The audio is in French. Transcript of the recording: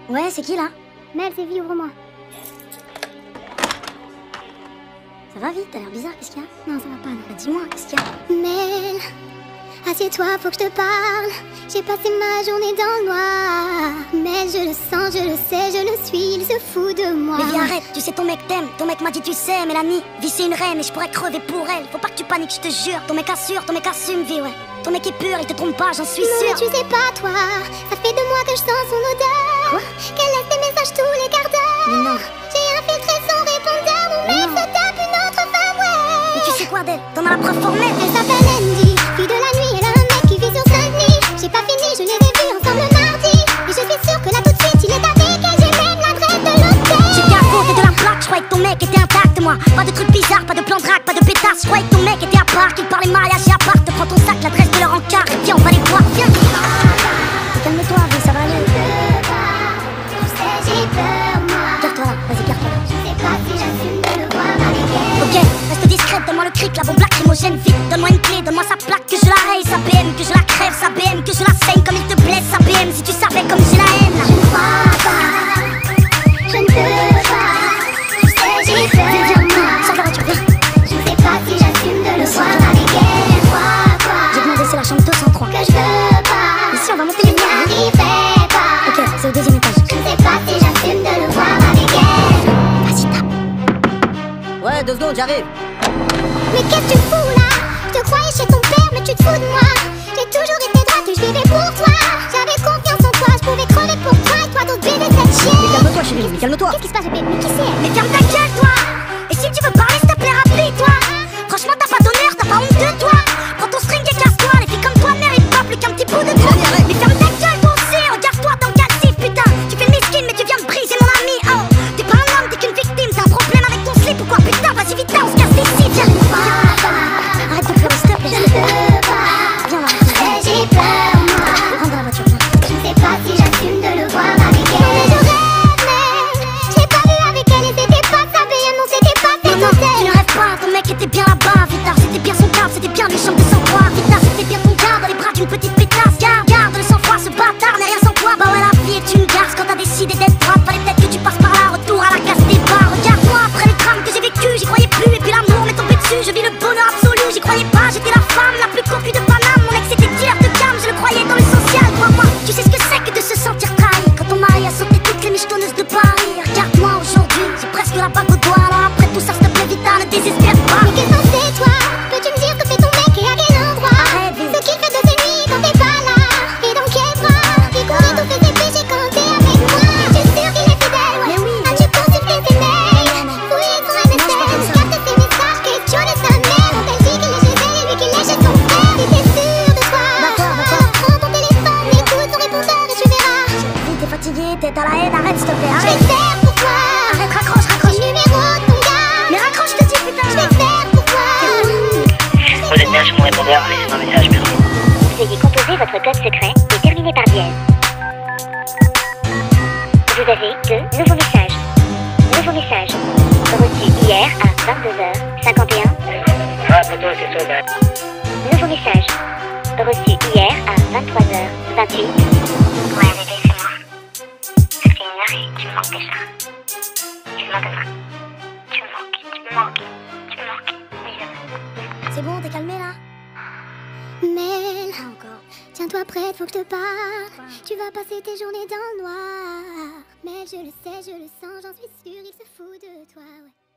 Ouais, c'est qui là? Mel, c'est vie, ouvre-moi. Ça va vite, t'as l'air bizarre, qu'est-ce qu'il y a? Non, ça va pas, non. Bah dis-moi, qu'est-ce qu'il y a? Mel, assieds-toi, faut que je te parle. J'ai passé ma journée dans le noir. Mais je le sens, je le sais, je le suis, il se fout de moi. Mais viens, arrête, tu sais ton mec t'aime. Ton mec m'a dit tu sais, Mélanie. Vie c'est une reine et je pourrais crever pour elle. Faut pas que tu paniques, je te jure. Ton mec assure, ton mec assume, vie, ouais. Ton mec est pur, il te trompe pas, j'en suis Non, sûre. mais tu sais pas, toi. Ça fait 2 mois que je sens son odeur. Quoi? Qu'elle laisse des messages tous les quarts d'heure. Mais non. J'ai infiltré son répondeur. Mon mec se tape une autre femme, ouais. Mais tu sais quoi d'elle? T'en as la preuve formelle. Elle s'appelle Andy, fille de la nuit, elle a un mec qui vit sur Saint-Denis. J'ai pas fini, je les ai vus ensemble mardi. Et je suis sûre que là tout de suite il est avec elle. J'ai même l'adresse de l'hôtel. J'étais à côté de la plaque, je croyais que ton mec était intact, moi. Pas de trucs bizarres, pas de plan drague, pas de pétasse. Je croyais que ton mec était à part, qu'il parlait mariage et à part. Te prends ton sac, l'adresse de leur encart. Et viens, on va les voir, viens. Calme-toi, vie, ça va aller. Tu sais, j'ai peur, moi. Garde-toi là, vas-y, garde-toi là. Je sais pas si j'assume de le voir avec elle. Ok, reste discrète, donne-moi le cric, la bombe lacrymogène, vite. Donne-moi une clé, donne-moi sa plaque, que je la raye, sa BM, que je la crève, sa BM, que je la saigne comme il te blesse, sa BM. Si tu savais comme j'ai la haine. Je ne crois pas, je ne peux pas. Tu sais, j'ai peur, moi. Sors de la voiture, viens. Je sais pas si j'assume de le voir avec elle. Quoi, J'ai demandé, c'est la chambre 203. que je veux pas. Ici, on va monter les Je murs. n'arriverai pas. Ok, c'est au 2e étage. Je sais pas si j'assume de le voir avec elle. Vas-y, tape. Ouais, 2 secondes, j'arrive. Mais qu'est-ce que tu fous là? Je te croyais chez ton père, mais tu te fous de moi. J'ai toujours été droite et je vivais pour toi. J'avais confiance en toi, je pouvais crever pour toi. Et toi d'autres bébés cette Mais chienne. calme-toi, chérie, mais calme-toi. Qu'est-ce qui se passe, bébé? Mais qui c'est elle? Mais ferme ta gueule, toi. Et si tu veux parler, s'il te plaît, rapide-toi. Franchement, t'as pas d'honneur, t'as pas honte de toi. Prends ton string et casse-toi. Les filles comme toi méritent pas plus qu'un petit bout de toi. Mais ferme ta gueule, toi aussi. Regarde-toi dans le calcif, putain. Tu fais le miskin, mais tu viens de briser mon ami. Oh, t'es pas un homme, t'es qu'une victime. T'as un problème avec ton slip ou quoi? Putain, vas-y, vite, on se casse d'ici. Viens. Arrête de pleurer, s'il te plaît. Je peux pas. Viens là. J'ai peur, moi. Rentre dans la voiture, viens. Je sais pas si j'assume de le voir avec elle. Mais je rêve, mais je l'ai pas vu avec elle et c'était pas sa BM, non c'était pas Mais cette non, tu hôtel. ne rêves pas, ton mec était bien là-bas, Vitard, c'était bien son câble, c'était bien les chambres de sang-froid, Vitard, c'était bien ton gars dans les bras d'une petite pétasse, garde le sang-froid, ce bâtard n'est rien sans toi, bah ouais la vie est une garce, quand t'as décidé d'être droite, fallait peut-être que tu passes par là, retour à la case départ, regarde-moi, après le drame que j'ai vécu, j'y croyais plus, et puis l'amour m'est tombé dessus, je vis le bonheur absolu, j'y croyais pas, j'étais la femme la plus confuse de Paname, mon ex était dealer de gamme, je le croyais dans le social, crois-moi, tu sais ce que c'est que de se sentir trahi, quand ton mari a sauté toutes les michetonneuses de Paris, regarde-moi aujourd'hui, j'ai presque la bague au doigt, alors après tout ça, s'il te plaît, Vita, ne désespère pas. Mais qu'est-ce que c'est toi? Peux-tu me dire que c'est ton mec et à quel endroit? Arrête, Vivi. Ce qu'il fait de tes nuits quand t'es pas là. Et dans quel bras? Il courait tous tes péchés quand t'es avec moi. Tu es sûr qu'il est fidèle, ouais. Mais oui. As-tu consulté ses mails? Non, non. Fouillé son Non, je suis pas MSN, comme ça. capté ses messages, questionné sa mère. On t'a dit qu'il est chez elle et lui qu'il est chez son frère. Si t'es sûr de toi, D'accord. alors prends ton téléphone, écoute son répondeur et tu verras. Vie, t'es fatigué, t'es à la haine, arrête s'il te plaît, Je vais arrête. faire pour toi. Arrête, raccroche, Le raccroche. numéro de ton gars. Mais raccroche, je te dis, Je putain. vais faire pour toi. Vous êtes bien sur mon répondeur, laissez un message, merci. Veuillez composer votre code secret et terminer par dièse. Vous avez 2 nouveaux messages. Nouveau message. Reçu hier à 22h51. Ah, photo, c'est ça, bah. Nouveau message. Reçu hier à 23h28. Ouais, bébé, c'est moi. Ça fait 1 heure et tu me manques déjà. Tu me manques à moi. Tu me manques, tu me manques, tu me manques. Mais C'est bon, t'es calmé là? Mel, Pas encore. tiens-toi prête, faut que je te parle. Tu vas passer tes journées dans le noir. Mais je le sais, je le sens, j'en suis sûre, il se fout de toi, ouais.